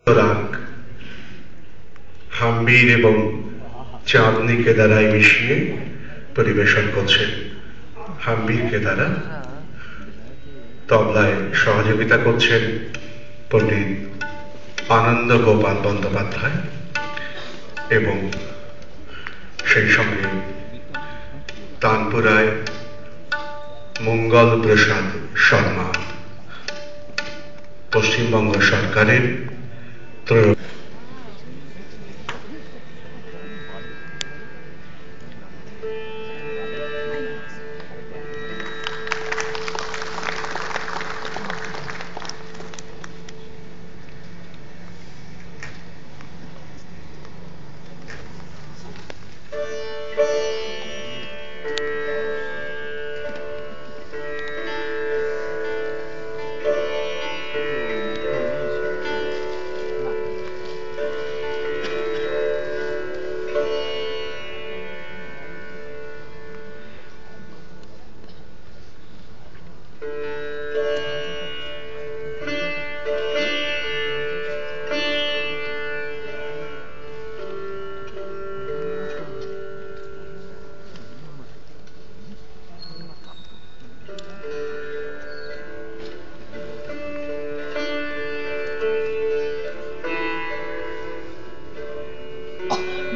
রাগ হাম্বির এবং চাঁদনি কেদারায় মিশিয়ে পরিবেশন করছেন হাম্বির কেদারা। তবলায় সহযোগিতা করছেন পণ্ডিত আনন্দ গোপাল বন্দ্যোপাধ্যায় এবং সেই সঙ্গে তানপুরায় মঙ্গল প্রসাদ শর্মা। পশ্চিমবঙ্গ সরকারের